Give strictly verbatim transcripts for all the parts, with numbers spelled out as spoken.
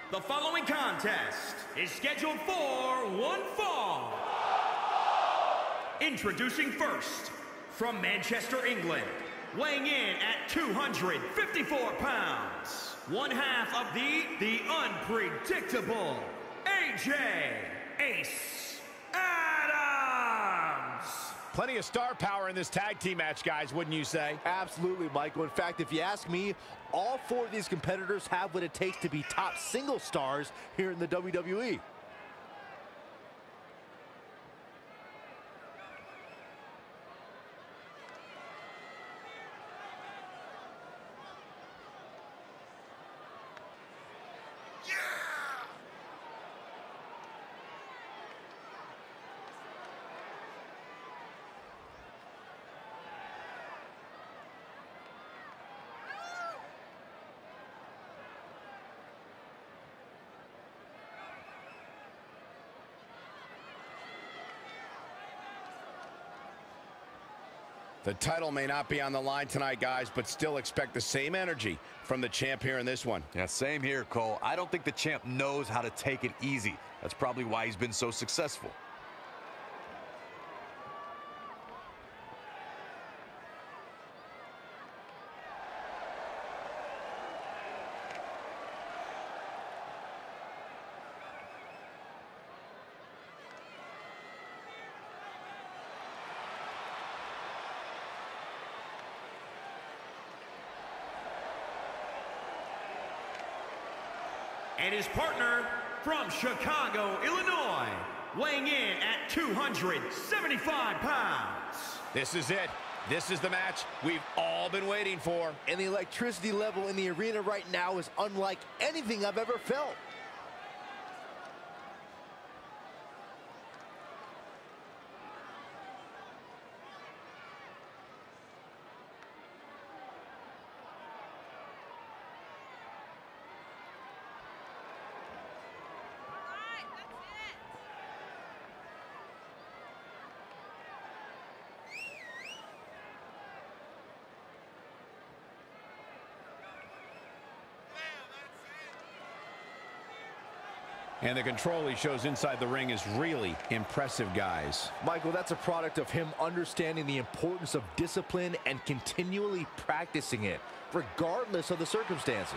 The following contest is scheduled for one fall. Introducing first, from Manchester, England, weighing in at two hundred fifty-four pounds, one half of the, the unpredictable, A J Ace Adams. Plenty of star power in this tag team match, guys, wouldn't you say? Absolutely, Michael. In fact, if you ask me, all four of these competitors have what it takes to be top single stars here in the W W E. The title may not be on the line tonight, guys, but still expect the same energy from the champ here in this one. Yeah, same here, Cole. I don't think the champ knows how to take it easy. That's probably why he's been so successful. And his partner from Chicago, Illinois, weighing in at two hundred seventy-five pounds. This is it. This is the match we've all been waiting for. And the electricity level in the arena right now is unlike anything I've ever felt. And the control he shows inside the ring is really impressive, guys. Michael, that's a product of him understanding the importance of discipline and continually practicing it, regardless of the circumstances.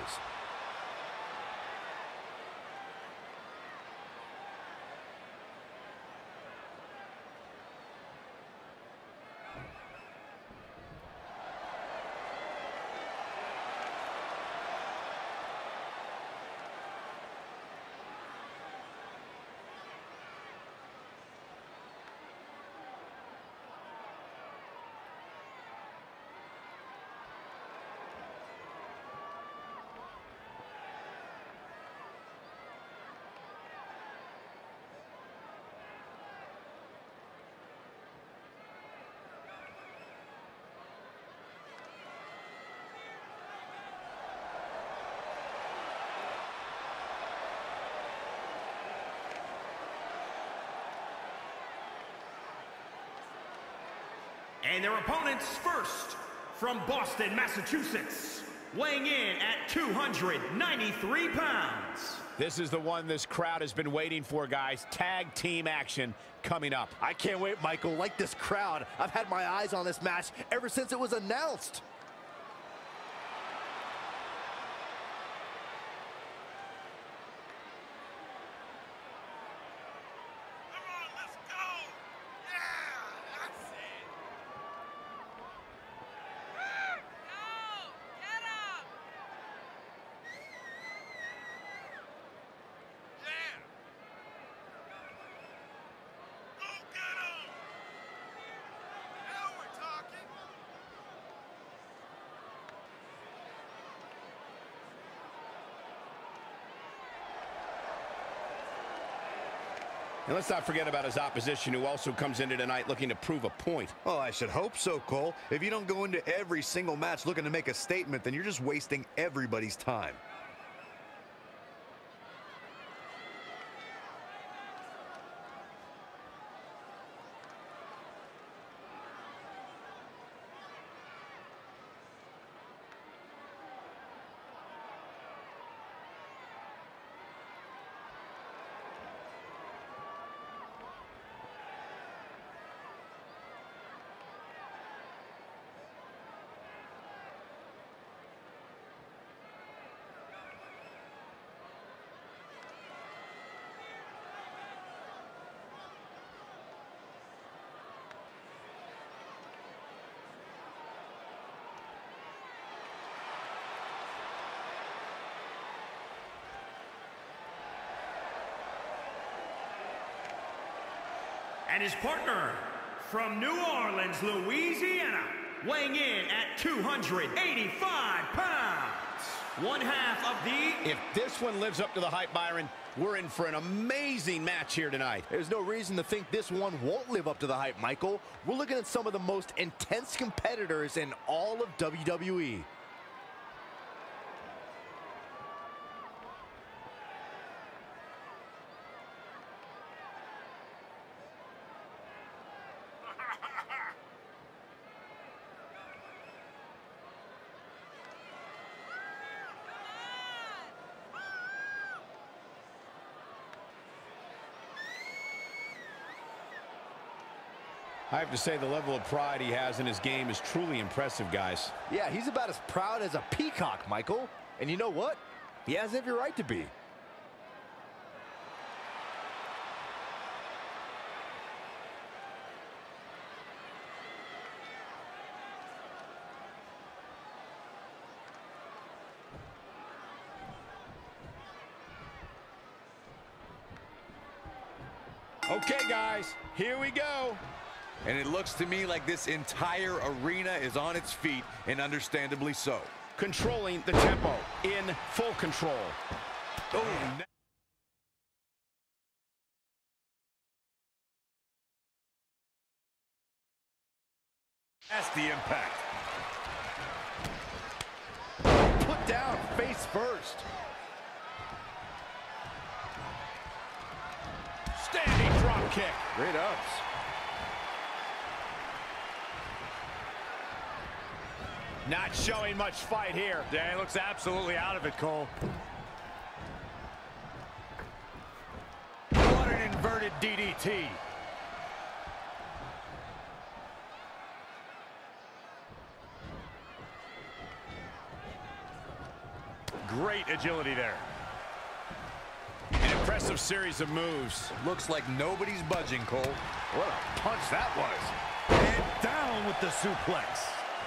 And their opponents first, from Boston, Massachusetts, weighing in at two hundred ninety-three pounds. This is the one this crowd has been waiting for, guys. Tag team action coming up. I can't wait, Michael. Like this crowd, I've had my eyes on this match ever since it was announced. And let's not forget about his opposition, who also comes into tonight looking to prove a point. Well, I should hope so, Cole. If you don't go into every single match looking to make a statement, then you're just wasting everybody's time. And his partner from New Orleans, Louisiana, weighing in at two hundred eighty-five pounds, one half of the... If this one lives up to the hype, Byron, we're in for an amazing match here tonight. There's no reason to think this one won't live up to the hype, Michael. We're looking at some of the most intense competitors in all of W W E. I have to say the level of pride he has in his game is truly impressive, guys. Yeah, he's about as proud as a peacock, Michael. And you know what? He has every right to be. Okay, guys, here we go. And it looks to me like this entire arena is on its feet, and understandably so. Controlling the tempo, in full control. Oh, that's the impact. Put down face first. Standing drop kick. Great ups. Not showing much fight here. Yeah, he looks absolutely out of it, Cole. What an inverted D D T. Great agility there. An impressive series of moves. Looks like nobody's budging, Cole. What a punch that was. And down with the suplex.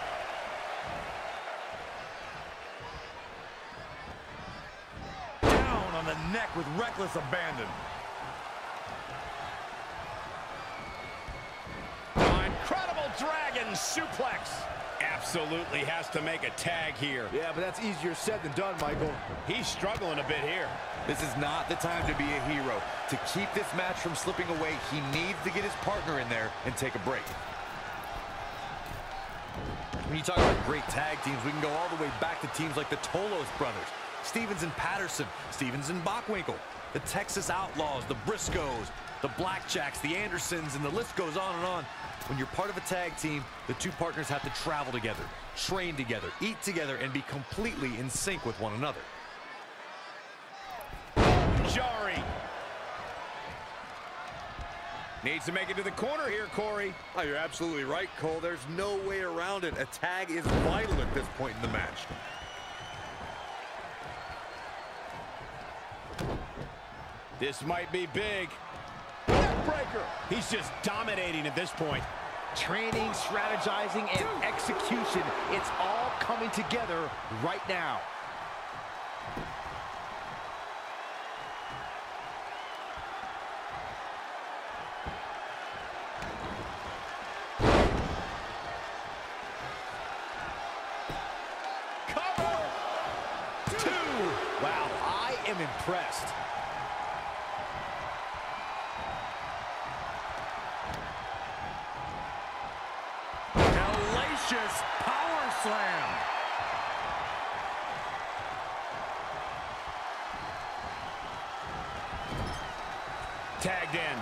Down on the neck with reckless abandon. Incredible dragon suplex. Absolutely has to make a tag here. Yeah, but that's easier said than done, Michael. He's struggling a bit here. This is not the time to be a hero. To keep this match from slipping away, he needs to get his partner in there and take a break. When you talk about great tag teams, we can go all the way back to teams like the Tolos brothers, Stevens and Patterson, Stevens and Bockwinkel, the Texas Outlaws, the Briscoes, the Blackjacks, the Andersons, and the list goes on and on. When you're part of a tag team, the two partners have to travel together, train together, eat together, and be completely in sync with one another. Jarring. Needs to make it to the corner here, Corey. Oh, you're absolutely right, Cole. There's no way around it. A tag is vital at this point in the match. This might be big. Neckbreaker. He's just dominating at this point. Training, strategizing, and execution. It's all coming together right now. Cover. Two. Wow, I am impressed. Power slam. Tagged in.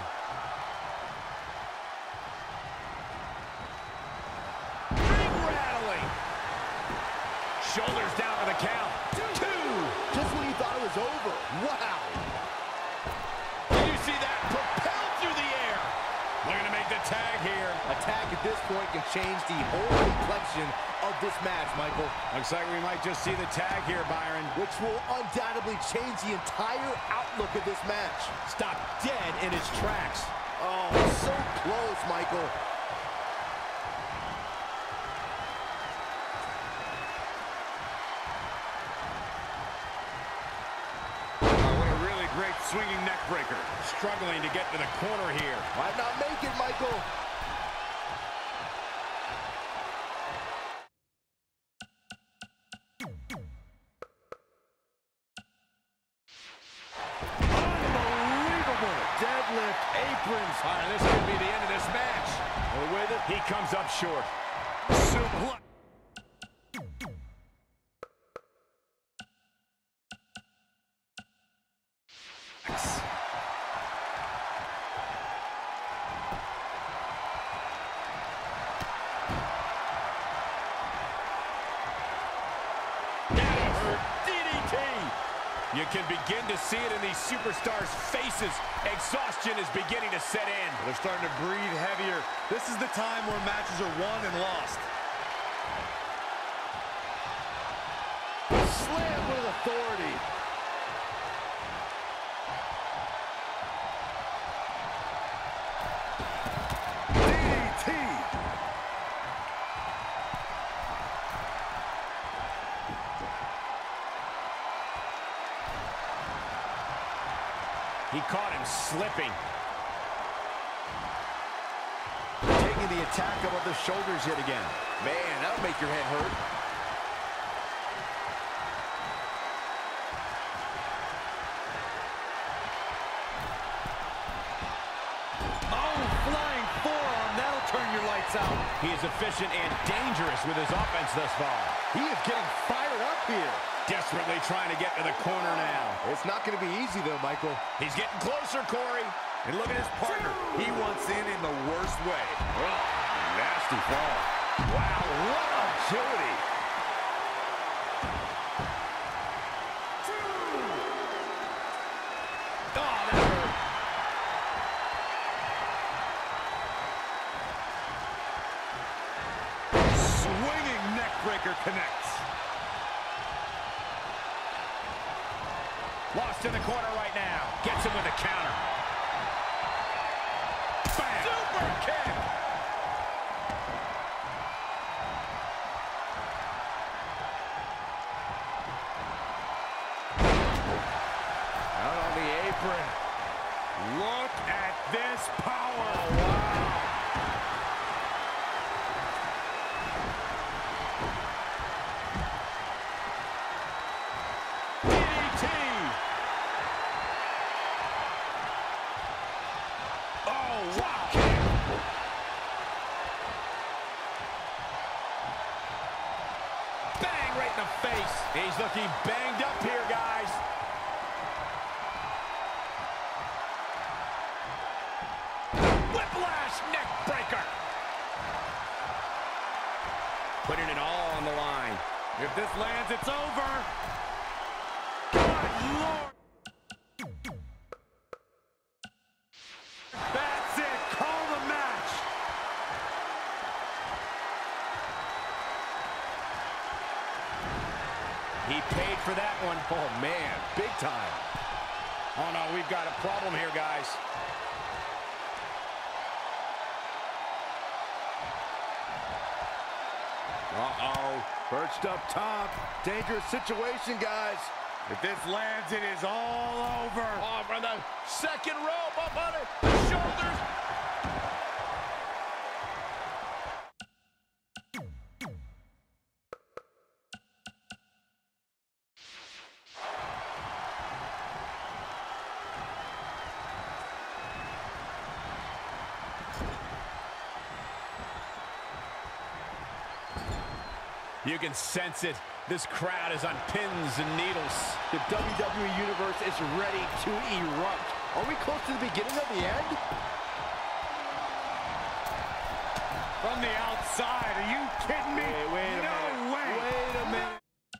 Ring rattling. Shoulders down for the count. Two. Just when you thought it was over. Wow. Did you see that? Propelled through the air. Looking to make the tag here. A tag at this point can change the whole complexion of this match, Michael. Looks like we might just see the tag here, Byron. Which will undoubtedly change the entire outlook of this match. Stopped dead in his tracks. Oh, so close, Michael. Oh, what a really great Swinging neck breaker. Struggling to get to the corner here. Might not make it, Michael. Unbelievable. Deadlift aprons. All right, this could be the end of this match. And with it, he comes up short. Suplex. You can begin to see it in these superstars' faces. Exhaustion is beginning to set in. They're starting to breathe heavier. This is the time where matches are won and lost. slam with authority. D D T. He caught him slipping. Taking the attack above the shoulders yet again. Man, that'll make your head hurt. Oh, flying forearm. That'll turn your lights out. He is efficient and dangerous with his offense thus far. He is getting fired up here. Desperately trying to get to the corner now. It's not going to be easy, though, Michael. He's getting closer, Corey. And look at his partner. He wants in in the worst way. Oh, nasty fall. Wow, what agility. Oh, that hurt. Swinging neck breaker connects. Lost in the corner right now. Gets him with a counter. Bam. Super kick. Out on the apron. Look at this power. Wow. D D T. Oh, wow. Bang right in the face. He's looking banged up here, guys. Whiplash neck breaker. Putting it all on the line. If this lands, it's over. Good Lord. That's it. Call the match. He paid for that one. Oh, man, big time. Oh, no, we've got a problem here, guys. Uh-oh. Perched up top. Dangerous situation, guys. If this lands, it is all over. Oh, from the second rope up on it. The shoulders. You can sense it. This crowd is on pins and needles. The W W E Universe is ready to erupt. Are we close to the beginning of the end? From the outside, are you kidding me? Wait, wait a no minute. way. Wait a minute.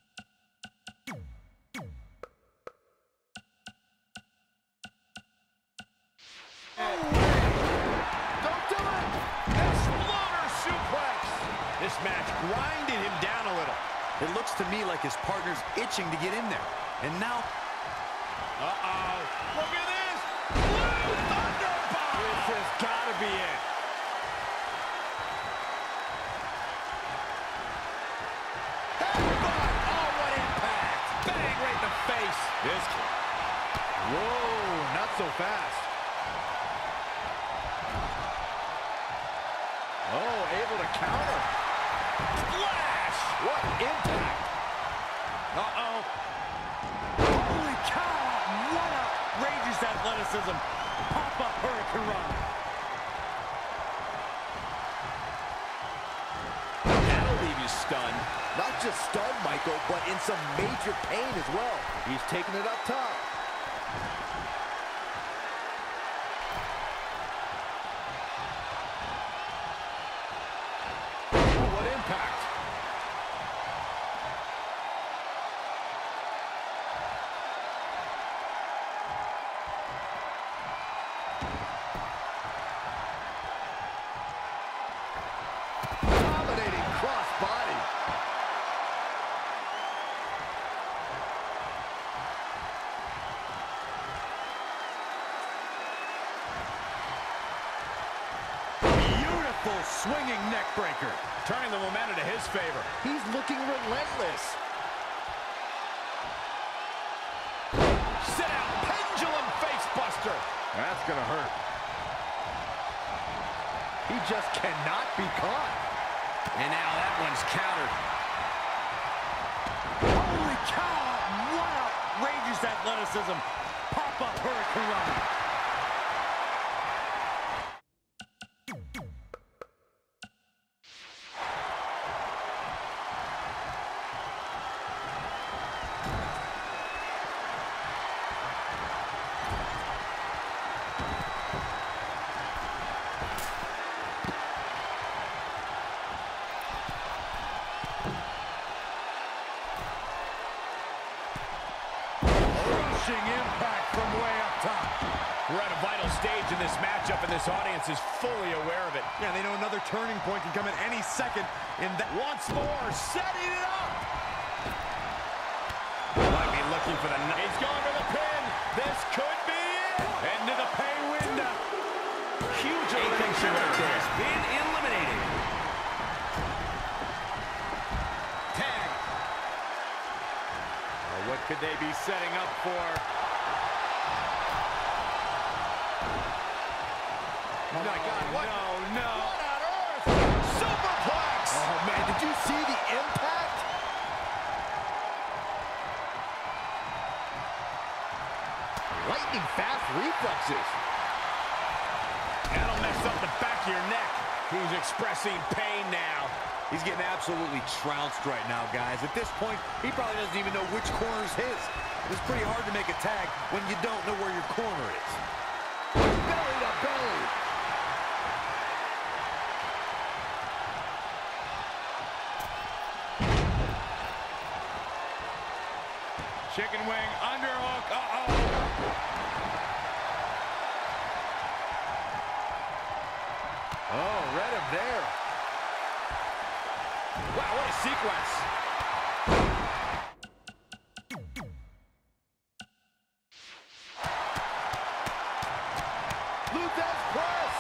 Don't do it! Exploder suplex. This match grinded him down a little. It looks to me like his partner's itching to get in there. And now... Uh-oh. Look at this. Blue Thunder Bomb. This has got to be it. Headbutt. Oh, what impact. Bang right in the face. This kid. Whoa. not so fast. Oh, able to counter. Splash! What impact! Uh-oh. Holy cow! What outrageous athleticism. Pop-up Hurricane Run. That'll leave you stunned. Not just stunned, Michael, but in some major pain as well. He's taking it up top. What impact! Dominating cross body. Beautiful swinging neck breaker. Turning the momentum to his favor. He's looking relentless. Sit out, pendulum face buster. That's gonna hurt. He just cannot be caught. And now that one's countered. Holy cow! What outrageous athleticism. Pop-up Hurricane Run. Impact from way up top. We're at a vital stage in this matchup, and this audience is fully aware of it. Yeah, they know another turning point can come at any second. In that, Once more, setting it up. Might be looking for the... He's going for the pin. This could be it. Into the pay window. Huge elimination right there. Has been eliminated. Tag. Oh, what could they be setting up for? Oh, my God. What? No, no. What on earth? Superplex. Oh, man, did you see the impact? Lightning fast reflexes. That'll mess up the back of your neck. He's expressing pain now. He's getting absolutely trounced right now, guys. At this point, he probably doesn't even know which corner's his. It's pretty hard to make a tag when you don't know where your corner is. Belly to belly. Chicken wing, underhook, uh-oh. Oh, read him there. Wow, what a sequence. Luthez press.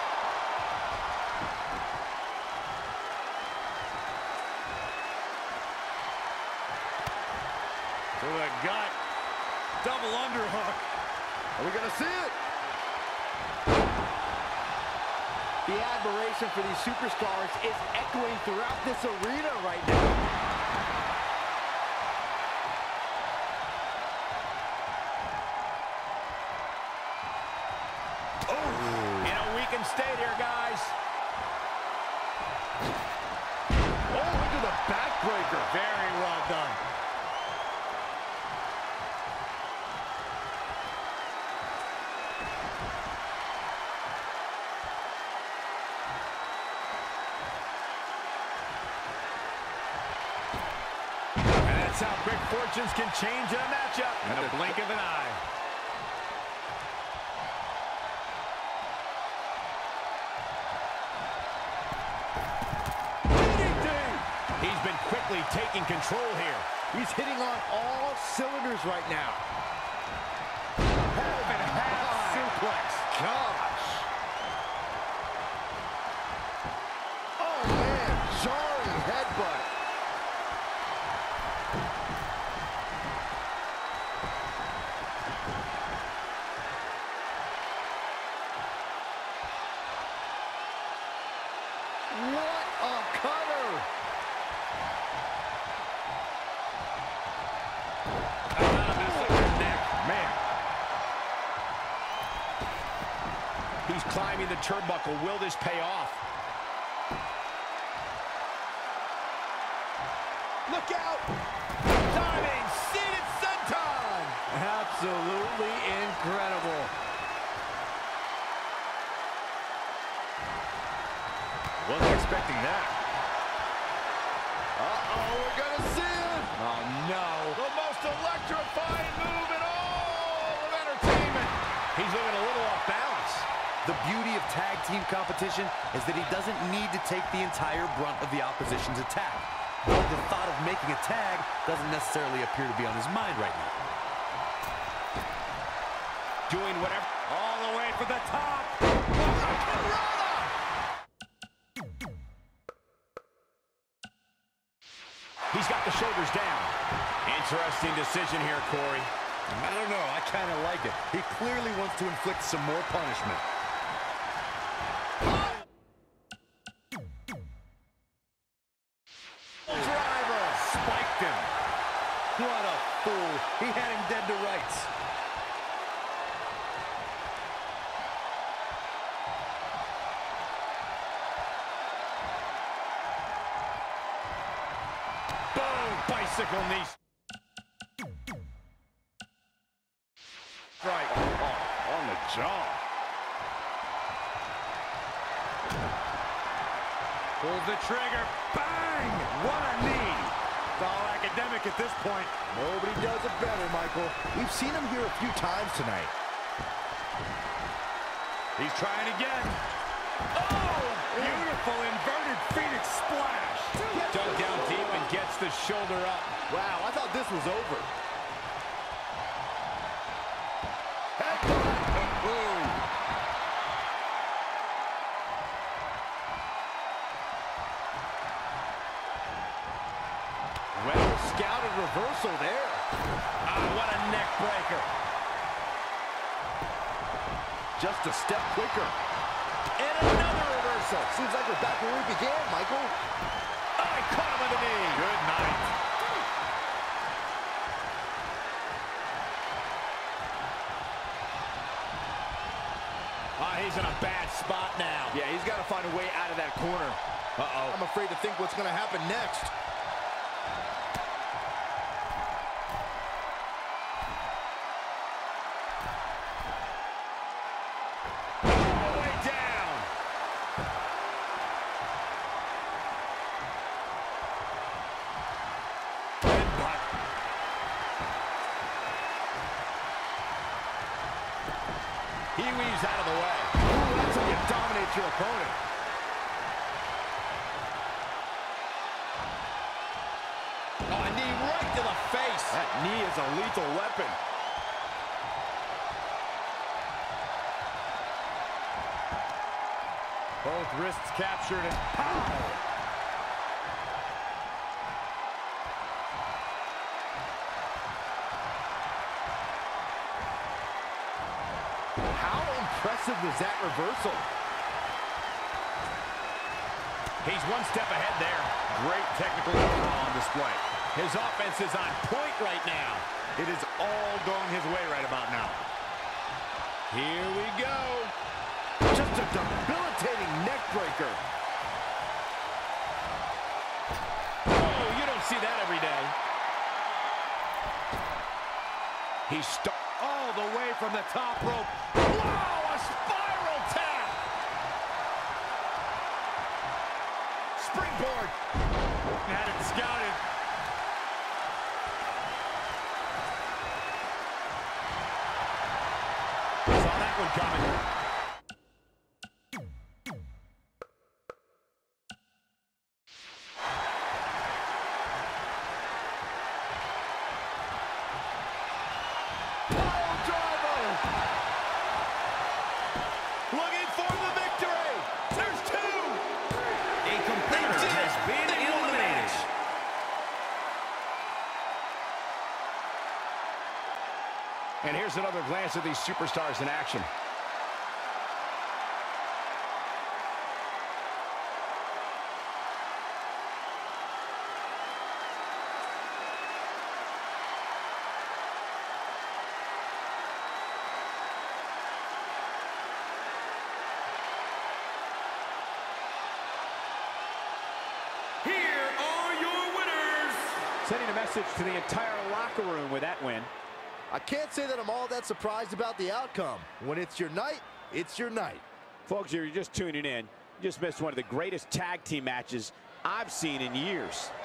To the gut. Double underhook. Are we gonna see it? The admiration for these superstars is echoing throughout this arena right now. Oh, in a weakened state here, guys. Oh, into the backbreaker. Very well done. That's how quick fortunes can change a matchup in a blink of an eye. He's been quickly taking control here. He's hitting on all cylinders right now. Half and half suplex. Gosh. Oh, man. Jarring headbutt. climbing the turnbuckle. Will this pay off? Look out! Diving, seated senton! Absolutely incredible. Wasn't expecting that. Uh-oh, we're gonna see it! Oh, no. The most electrifying move in all of entertainment. He's looking a little off balance. The beauty of tag team competition is that he doesn't need to take the entire brunt of the opposition's attack. But the thought of making a tag doesn't necessarily appear to be on his mind right now. Doing whatever. All the way for the top. He's got the shoulders down. Interesting decision here, Corey. I don't know. I kind of like it. He clearly wants to inflict some more punishment. Driver spiked him. What a fool. He had him dead to rights. Boom! Bicycle knee. Right. Oh, on the jaw. Pulls the trigger. Bang! What a knee. It's all academic at this point. Nobody does it better, Michael. We've seen him here a few times tonight. He's trying again. Oh! Beautiful inverted Phoenix splash. Dug down deep and gets the shoulder up. Wow, I thought this was over. Boom. Well scouted reversal there. Ah, what a neck breaker. Just a step quicker. And another reversal. Seems like we're back where we began, Michael. Oh, he caught him with a knee. Good night. Ah, he's in a bad spot now. Yeah, he's got to find a way out of that corner. Uh-oh. I'm afraid to think what's going to happen next. All the way down. Headbutt. He weaves out of the way. Ooh, that's how you dominate your opponent. Oh, a knee right to the face. That knee is a lethal weapon. Both wrists captured and pow! How impressive was that reversal? He's one step ahead there. Great technical know-how on display. His offense is on point right now. It is all going his way right about now. Here we go. Just a debilitating neck breaker. Oh, you don't see that every day. He's stuck all the way from the top rope. Wow, a spiral tap. Springboard. Had it scouted. Saw that one coming. Looking for the victory. There's two. A competitor has been eliminated. And here's another glance at these superstars in action. Sending a message to the entire locker room with that win. I can't say that I'm all that surprised about the outcome. When it's your night, it's your night. Folks, if you're just tuning in, you just missed one of the greatest tag team matches I've seen in years.